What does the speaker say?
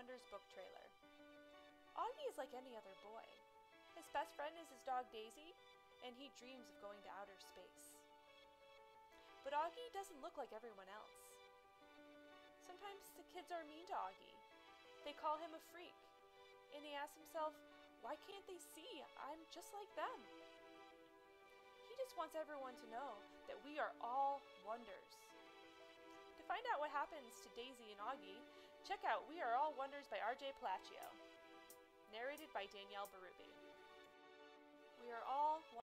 Wonders book trailer. Augie is like any other boy. His best friend is his dog Daisy, and he dreams of going to outer space. But Augie doesn't look like everyone else. Sometimes the kids are mean to Augie. They call him a freak, and he asks himself, why can't they see I'm just like them? He just wants everyone to know that we are all wonders. To find out what happens to Daisy and Augie, check out We Are All Wonders by R.J. Palacio. Narrated by Danielle Berube. We are all